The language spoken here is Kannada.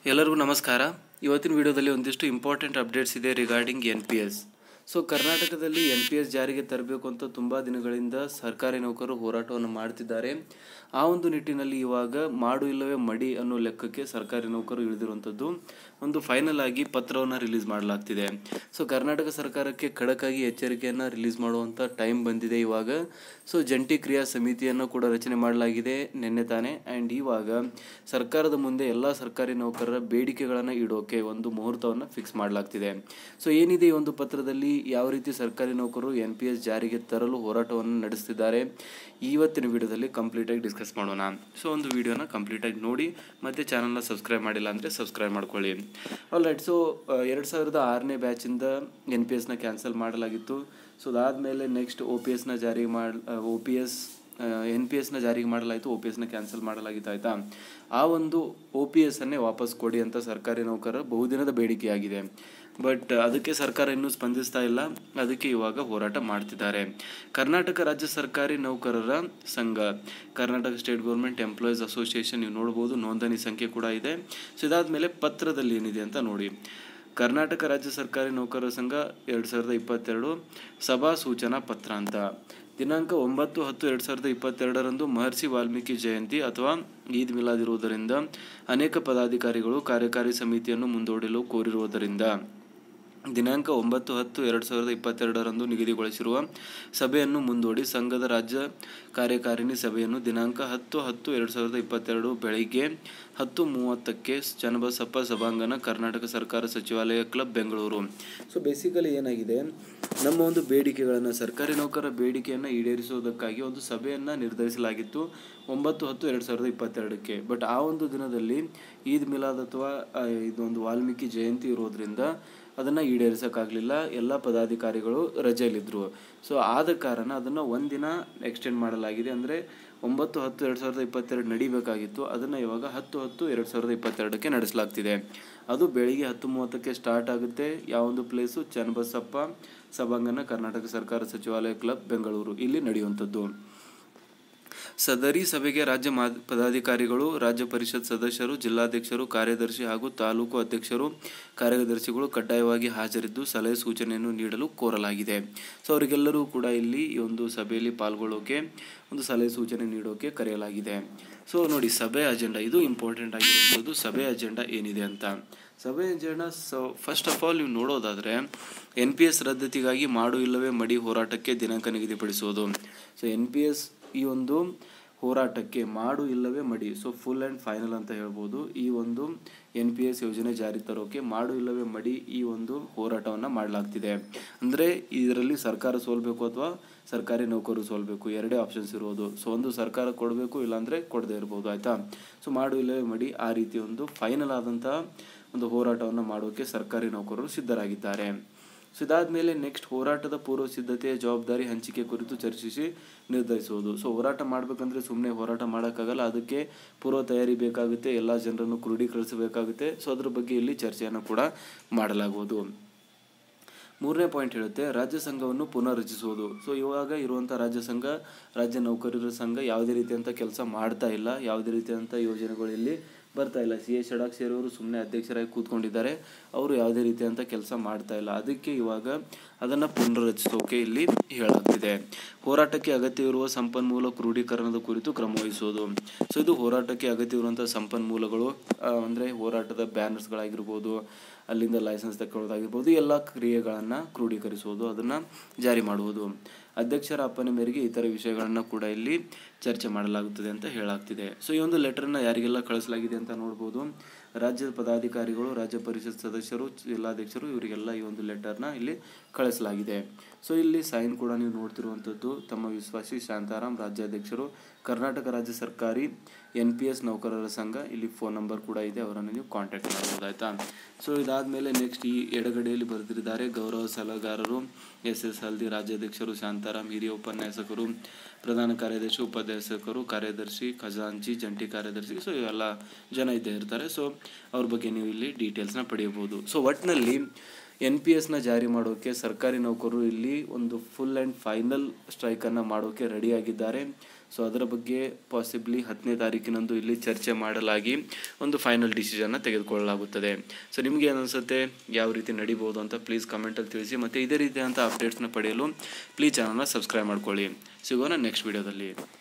ಎಲ್ಲರಿಗೂ ನಮಸ್ಕಾರ. ಇವತ್ತಿನ ವಿಡಿಯೋದಲ್ಲಿ ಒಂದಿಷ್ಟು ಇಂಪಾರ್ಟೆಂಟ್ ಅಪ್ಡೇಟ್ಸ್ ಇದೆ ರಿಗಾರ್ಡಿಂಗ್ NPS. ಸೊ ಕರ್ನಾಟಕದಲ್ಲಿ NPS ಜಾರಿಗೆ ತರಬೇಕು ಅಂತ ತುಂಬ ದಿನಗಳಿಂದ ಸರ್ಕಾರಿ ನೌಕರರು ಹೋರಾಟವನ್ನು ಮಾಡ್ತಿದ್ದಾರೆ. ಆ ಒಂದು ನಿಟ್ಟಿನಲ್ಲಿ ಇವಾಗ ಮಾಡು ಇಲ್ಲವೇ ಮಡಿ ಅನ್ನೋ ಲೆಕ್ಕಕ್ಕೆ ಸರ್ಕಾರಿ ನೌಕರರು ಇಳಿದಿರುವಂಥದ್ದು ಒಂದು ಫೈನಲ್ ಆಗಿ ಪತ್ರವನ್ನು ರಿಲೀಸ್ ಮಾಡಲಾಗ್ತಿದೆ. ಸೊ ಕರ್ನಾಟಕ ಸರ್ಕಾರಕ್ಕೆ ಖಡಕ್ಕಾಗಿ ಎಚ್ಚರಿಕೆಯನ್ನು ರಿಲೀಸ್ ಮಾಡುವಂಥ ಟೈಮ್ ಬಂದಿದೆ ಇವಾಗ. ಸೊ ಜಂಟಿ ಕ್ರಿಯಾ ಸಮಿತಿಯನ್ನು ಕೂಡ ರಚನೆ ಮಾಡಲಾಗಿದೆ ನಿನ್ನೆ ತಾನೇ. ಆ್ಯಂಡ್ ಇವಾಗ ಸರ್ಕಾರದ ಮುಂದೆ ಎಲ್ಲ ಸರ್ಕಾರಿ ನೌಕರರ ಬೇಡಿಕೆಗಳನ್ನು ಇಡೋಕೆ ಒಂದು ಮುಹೂರ್ತವನ್ನು ಫಿಕ್ಸ್ ಮಾಡಲಾಗ್ತಿದೆ. ಸೊ ಏನಿದೆ ಈ ಒಂದು ಪತ್ರದಲ್ಲಿ, ಯಾವ ರೀತಿ ಸರ್ಕಾರಿ ನೌಕರರು NPS ಜಾರಿಗೆ ತರಲು ಹೋರಾಟವನ್ನು ನಡೆಸ್ತಿದ್ದಾರೆ, ಇವತ್ತಿನ ವಿಡಿಯೋದಲ್ಲಿ ಕಂಪ್ಲೀಟಾಗಿ ಡಿಸ್ಕಸ್ ಮಾಡೋಣ. ಸೊ ಒಂದು ವಿಡಿಯೋನ ಕಂಪ್ಲೀಟಾಗಿ ನೋಡಿ, ಮತ್ತು ಚಾನಲ್ನ ಸಬ್ಸ್ಕ್ರೈಬ್ ಮಾಡಿಲ್ಲ ಅಂದರೆ ಸಬ್ಸ್ಕ್ರೈಬ್ ಮಾಡ್ಕೊಳ್ಳಿ. ಆಲ್ರೈಟ್. ಸೊ 2006ನೇ ಬ್ಯಾಚಿಂದ NPSನ ಕ್ಯಾನ್ಸಲ್ ಮಾಡಲಾಗಿತ್ತು. ಸೊ ಅದಾದಮೇಲೆ ನೆಕ್ಸ್ಟ್ NPSನ ಜಾರಿಗೆ ಮಾಡಲಾಯಿತು, OPSನ ಕ್ಯಾನ್ಸಲ್ ಮಾಡಲಾಗಿತ್ತು. ಆಯಿತಾ, ಆ ಒಂದು OPSನ್ನೇ ವಾಪಸ್ ಕೊಡಿ ಅಂತ ಸರ್ಕಾರಿ ನೌಕರರ ಬಹುದಿನದ ಬೇಡಿಕೆಯಾಗಿದೆ. ಬಟ್ ಅದಕ್ಕೆ ಸರ್ಕಾರ ಇನ್ನೂ ಸ್ಪಂದಿಸ್ತಾ ಇಲ್ಲ. ಅದಕ್ಕೆ ಇವಾಗ ಹೋರಾಟ ಮಾಡ್ತಿದ್ದಾರೆ. ಕರ್ನಾಟಕ ರಾಜ್ಯ ಸರ್ಕಾರಿ ನೌಕರರ ಸಂಘ, Karnataka state government employees association, ನೀವು ನೋಡ್ಬೋದು, ನೋಂದಣಿ ಸಂಖ್ಯೆ ಕೂಡ ಇದೆ. ಸೊ ಇದಾದಮೇಲೆ ಪತ್ರದಲ್ಲಿ ಏನಿದೆ ಅಂತ ನೋಡಿ. ಕರ್ನಾಟಕ ರಾಜ್ಯ ಸರ್ಕಾರಿ ನೌಕರರ ಸಂಘ 2022 ಸಭಾ ಸೂಚನಾ ಪತ್ರ ಅಂತ. ದಿನಾಂಕ 9/10/2022 ಮಹರ್ಷಿ ವಾಲ್ಮೀಕಿ ಜಯಂತಿ ಅಥವಾ ಈದ್ ಮಿಲಾದ್ ಇರುವುದರಿಂದ ಅನೇಕ ಪದಾಧಿಕಾರಿಗಳು ಕಾರ್ಯಕಾರಿ ಸಮಿತಿಯನ್ನು ಮುಂದೂಡಲು ಕೋರಿರುವುದರಿಂದ ದಿನಾಂಕ 9/10/2022 ನಿಗದಿಗೊಳಿಸಿರುವ ಸಭೆಯನ್ನು ಮುಂದೂಡಿ ಸಂಘದ ರಾಜ್ಯ ಕಾರ್ಯಕಾರಿಣಿ ಸಭೆಯನ್ನು ದಿನಾಂಕ 10/10/2022 ಬೆಳಗ್ಗೆ 10:30ಕ್ಕೆ ಚನ್ನಬಸಪ್ಪ ಸಭಾಂಗಣ, ಕರ್ನಾಟಕ ಸರ್ಕಾರ ಸಚಿವಾಲಯ ಕ್ಲಬ್, ಬೆಂಗಳೂರು. ಸೊ ಬೇಸಿಕಲಿ ಏನಾಗಿದೆ, ನಮ್ಮ ಒಂದು ಬೇಡಿಕೆಗಳನ್ನು, ಸರ್ಕಾರಿ ನೌಕರರ ಬೇಡಿಕೆಯನ್ನು ಈಡೇರಿಸುವುದಕ್ಕಾಗಿ ಒಂದು ಸಭೆಯನ್ನು ನಿರ್ಧರಿಸಲಾಗಿತ್ತು 9/10/2022ಕ್ಕೆ. ಬಟ್ ಆ ಒಂದು ದಿನದಲ್ಲಿ ಈದ್ ಮಿಲಾದ್ ಅಥವಾ ಇದೊಂದು ವಾಲ್ಮೀಕಿ ಜಯಂತಿ ಇರೋದ್ರಿಂದ ಅದನ್ನು ಈಡೇರಿಸೋಕ್ಕಾಗಲಿಲ್ಲ. ಎಲ್ಲ ಪದಾಧಿಕಾರಿಗಳು ರಜೆಯಲ್ಲಿದ್ದರು. ಸೊ ಆದ ಕಾರಣ ಅದನ್ನು ಒಂದಿನ ಎಕ್ಸ್ಟೆಂಡ್ ಮಾಡಲಾಗಿದೆ. ಅಂದರೆ 9/10/2022 ನಡಿಬೇಕಾಗಿತ್ತು, ಅದನ್ನು ಇವಾಗ 10/10/2022ಕ್ಕೆ ನಡೆಸಲಾಗ್ತಿದೆ. ಅದು ಬೆಳಿಗ್ಗೆ 10:30ಕ್ಕೆ ಸ್ಟಾರ್ಟ್ ಆಗುತ್ತೆ. ಯಾವೊಂದು ಪ್ಲೇಸು? ಚನ್ನಬಸಪ್ಪ ಸಭಾಂಗಣ, ಕರ್ನಾಟಕ ಸರ್ಕಾರ ಸಚಿವಾಲಯ ಕ್ಲಬ್, ಬೆಂಗಳೂರು, ಇಲ್ಲಿ ನಡೆಯುವಂಥದ್ದು. ಸದರಿ ಸಭೆಗೆ ರಾಜ್ಯ ಪದಾಧಿಕಾರಿಗಳು, ರಾಜ್ಯ ಪರಿಷತ್ ಸದಸ್ಯರು, ಜಿಲ್ಲಾಧ್ಯಕ್ಷರು, ಕಾರ್ಯದರ್ಶಿ ಹಾಗೂ ತಾಲೂಕು ಅಧ್ಯಕ್ಷರು, ಕಾರ್ಯದರ್ಶಿಗಳು ಕಡ್ಡಾಯವಾಗಿ ಹಾಜರಿದ್ದು ಸಲಹೆ ಸೂಚನೆಯನ್ನು ನೀಡಲು ಕೋರಲಾಗಿದೆ. ಸೊ ಅವರಿಗೆಲ್ಲರೂ ಕೂಡ ಇಲ್ಲಿ ಈ ಒಂದು ಸಭೆಯಲ್ಲಿ ಪಾಲ್ಗೊಳ್ಳೋಕೆ, ಒಂದು ಸಲಹೆ ಸೂಚನೆ ನೀಡೋಕೆ ಕರೆಯಲಾಗಿದೆ. ಸೊ ನೋಡಿ, ಸಭೆ ಅಜೆಂಡಾ, ಇದು ಇಂಪಾರ್ಟೆಂಟ್ ಆಗಿರುವಂಥದ್ದು. ಸಭೆ ಅಜೆಂಡಾ ಏನಿದೆ ಅಂತ. ಸಭೆ ಅಜೆಂಡಾ, ಫಸ್ಟ್ ಆಫ್ ಆಲ್ ನೀವು ನೋಡೋದಾದರೆ, NPS ರದ್ದತಿಗಾಗಿ ಮಾಡು ಇಲ್ಲವೇ ಮಡಿ ಹೋರಾಟಕ್ಕೆ ದಿನಾಂಕ ನಿಗದಿಪಡಿಸುವುದು. ಸೊ NPS ಈ ಒಂದು ಹೋರಾಟಕ್ಕೆ ಮಾಡು ಇಲ್ಲವೇ ಮಡಿ, ಸೊ ಫುಲ್ ಆ್ಯಂಡ್ ಫೈನಲ್ ಅಂತ ಹೇಳ್ಬೋದು. ಈ ಒಂದು NPS ಯೋಜನೆ ಜಾರಿ ತರೋಕೆ ಮಾಡು ಇಲ್ಲವೇ ಮಡಿ ಈ ಒಂದು ಹೋರಾಟವನ್ನು ಮಾಡಲಾಗ್ತಿದೆ. ಅಂದರೆ ಇದರಲ್ಲಿ ಸರ್ಕಾರ ಸೋಲ್ಬೇಕು ಅಥವಾ ಸರ್ಕಾರಿ ನೌಕರರು ಸೋಲ್ಬೇಕು, ಎರಡೇ ಆಪ್ಷನ್ಸ್ ಇರೋದು. ಸೊ ಒಂದು ಸರ್ಕಾರ ಕೊಡಬೇಕು, ಇಲ್ಲಾಂದರೆ ಕೊಡದೇ ಇರ್ಬೋದು. ಆಯಿತಾ. ಸೊ ಮಾಡು ಇಲ್ಲವೇ ಮಡಿ ಆ ರೀತಿ ಒಂದು ಫೈನಲ್ ಆದಂತಹ ಒಂದು ಹೋರಾಟವನ್ನು ಮಾಡೋಕ್ಕೆ ಸರ್ಕಾರಿ ನೌಕರರು ಸಿದ್ಧರಾಗಿದ್ದಾರೆ. ಸೊ ಇದಾದಮೇಲೆ ನೆಕ್ಸ್ಟ್ ಹೋರಾಟದ ಪೂರ್ವ ಸಿದ್ಧತೆಯ ಜವಾಬ್ದಾರಿ ಹಂಚಿಕೆ ಕುರಿತು ಚರ್ಚಿಸಿ ನಿರ್ಧರಿಸುವುದು. ಸೊ ಹೋರಾಟ ಮಾಡಬೇಕಂದ್ರೆ ಸುಮ್ಮನೆ ಹೋರಾಟ ಮಾಡೋಕ್ಕಾಗಲ್ಲ, ಅದಕ್ಕೆ ಪೂರ್ವ ತಯಾರಿ ಬೇಕಾಗುತ್ತೆ, ಎಲ್ಲ ಜನರನ್ನು ಕ್ರೋಢೀಕರಿಸಬೇಕಾಗುತ್ತೆ. ಸೊ ಅದ್ರ ಬಗ್ಗೆ ಇಲ್ಲಿ ಚರ್ಚೆಯನ್ನು ಕೂಡ ಮಾಡಲಾಗುವುದು. ಮೂರನೇ ಪಾಯಿಂಟ್ ಹೇಳುತ್ತೆ, ರಾಜ್ಯ ಸಂಘವನ್ನು ಪುನರ್ರಚಿಸುವುದು. ಸೊ ಇವಾಗ ಇರುವಂಥ ರಾಜ್ಯ ಸಂಘ, ರಾಜ್ಯ ನೌಕರರ ಸಂಘ ಯಾವುದೇ ರೀತಿಯಂಥ ಕೆಲಸ ಮಾಡ್ತಾ ಇಲ್ಲ, ಯಾವುದೇ ರೀತಿಯಂಥ ಯೋಜನೆಗಳು ಇಲ್ಲಿ ಬರ್ತಾ ಇಲ್ಲ. CA ಷಡಾಕ್ಷರಿ ಅವರು ಸುಮ್ಮನೆ ಅಧ್ಯಕ್ಷರಾಗಿ ಕೂತ್ಕೊಂಡಿದ್ದಾರೆ, ಅವರು ಯಾವುದೇ ರೀತಿಯಂಥ ಕೆಲಸ ಮಾಡ್ತಾ ಇಲ್ಲ. ಅದಕ್ಕೆ ಇವಾಗ ಅದನ್ನು ಪುನರ್ರಚಿಸೋಕೆ ಇಲ್ಲಿ ಹೇಳಲಾಗ್ತಿದೆ. ಹೋರಾಟಕ್ಕೆ ಅಗತ್ಯವಿರುವ ಸಂಪನ್ಮೂಲ ಕ್ರೋಢೀಕರಣದ ಕುರಿತು ಕ್ರಮ ವಹಿಸುವುದು. ಸೊ ಇದು ಹೋರಾಟಕ್ಕೆ ಅಗತ್ಯವಿರುವಂಥ ಸಂಪನ್ಮೂಲಗಳು, ಅಂದರೆ ಹೋರಾಟದ ಬ್ಯಾನರ್ಸ್ಗಳಾಗಿರ್ಬೋದು, ಅಲ್ಲಿಂದ ಲೈಸೆನ್ಸ್ ತಗೊಳ್ಳೋದಾಗಿರ್ಬೋದು, ಎಲ್ಲ ಕ್ರಿಯೆಗಳನ್ನು ಕ್ರೋಢೀಕರಿಸುವುದು, ಅದನ್ನು ಜಾರಿ ಮಾಡುವುದು. ಅಧ್ಯಕ್ಷರ ಅಪ್ಪಣೆ ಮೇರೆಗೆ ಇತರ ವಿಷಯಗಳನ್ನು ಕೂಡ ಇಲ್ಲಿ ಚರ್ಚೆ ಮಾಡಲಾಗುತ್ತದೆ ಅಂತ ಹೇಳಲಾಗ್ತಿದೆ. ಸೊ ಈ ಒಂದು ಲೆಟರ್ನ ಯಾರಿಗೆಲ್ಲ ಕಳಿಸಲಾಗಿದೆ ಅಂತ ನೋಡ್ಬೋದು. ರಾಜ್ಯದ ಪದಾಧಿಕಾರಿಗಳು, ರಾಜ್ಯ ಪರಿಷತ್ ಸದಸ್ಯರು, ಜಿಲ್ಲಾಧ್ಯಕ್ಷರು, ಇವರಿಗೆಲ್ಲ ಈ ಒಂದು ಲೆಟರ್ನ ಇಲ್ಲಿ ಕಳಿಸಲಾಗಿದೆ. ಸೊ ಇಲ್ಲಿ ಸೈನ್ ಕೂಡ ನೀವು ನೋಡ್ತಿರುವಂಥದ್ದು, ತಮ್ಮ ವಿಶ್ವಾಸಿ ಶಾಂತಾರಾಮ್, ರಾಜ್ಯಾಧ್ಯಕ್ಷರು, ಕರ್ನಾಟಕ ರಾಜ್ಯ ಸರ್ಕಾರಿ NPS ನೌಕರರ ಸಂಘ. ಇಲ್ಲಿ ಫೋನ್ ನಂಬರ್ ಕೂಡ ಇದೆ, ಅವರನ್ನು ನೀವು ಕಾಂಟ್ಯಾಕ್ಟ್ ಮಾಡ್ಬೋದು. ಆಯಿತಾ. ಸೊ ಇದಾದಮೇಲೆ ನೆಕ್ಸ್ಟ್ ಈ ಎಡಗಡೆಯಲ್ಲಿ ಬರೆದಿದ್ದಾರೆ, ಗೌರವ ಸಲಹೆಗಾರರು SS ಹಲ್ದಿ, ರಾಜ್ಯಾಧ್ಯಕ್ಷರು ಶಾಂತಾರಾಮ್, ಹಿರಿಯ ಉಪನ್ಯಾಸಕರು, ಪ್ರಧಾನ ಕಾರ್ಯದರ್ಶಿ, ಉಪಾಧ್ಯಕ್ಷರು, ಕಾರ್ಯದರ್ಶಿ, ಖಜಾಂಚಿ, ಜಂಟಿ ಕಾರ್ಯದರ್ಶಿ. ಸೊ ಇವೆಲ್ಲ ಜನ ಇದ್ದೇ ಇರ್ತಾರೆ. ಸೊ ಅವ್ರ ಬಗ್ಗೆ ನೀವು ಇಲ್ಲಿ ಡೀಟೇಲ್ಸ್ನ ಪಡೆಯಬಹುದು. ಸೊ ಒಟ್ಟಿನಲ್ಲಿ NPSನ ಜಾರಿ ಮಾಡೋಕ್ಕೆ ಸರ್ಕಾರಿ ನೌಕರರು ಇಲ್ಲಿ ಒಂದು ಫುಲ್ ಆ್ಯಂಡ್ ಫೈನಲ್ ಸ್ಟ್ರೈಕನ್ನು ಮಾಡೋಕ್ಕೆ ರೆಡಿಯಾಗಿದ್ದಾರೆ. ಸೊ ಅದರ ಬಗ್ಗೆ ಪಾಸಿಬ್ಲಿ 10ನೇ ತಾರೀಕಿನಂದು ಇಲ್ಲಿ ಚರ್ಚೆ ಮಾಡಲಾಗಿ ಒಂದು ಫೈನಲ್ ಡಿಸಿಷನ್ನ ತೆಗೆದುಕೊಳ್ಳಲಾಗುತ್ತದೆ. ಸೊ ನಿಮಗೆ ಏನು ಅನಿಸುತ್ತೆ, ಯಾವ ರೀತಿ ನಡಿಬೋದು ಅಂತ ಪ್ಲೀಸ್ ಕಮೆಂಟಲ್ಲಿ ತಿಳಿಸಿ. ಮತ್ತು ಇದೇ ರೀತಿಯಾದಂಥ ಅಪ್ಡೇಟ್ಸ್ನ ಪಡೆಯಲು ಪ್ಲೀಸ್ ಚಾನಲ್ನ ಸಬ್ಸ್ಕ್ರೈಬ್ ಮಾಡ್ಕೊಳ್ಳಿ. ಸಿಗೋಣ ನೆಕ್ಸ್ಟ್ ವೀಡಿಯೋದಲ್ಲಿ.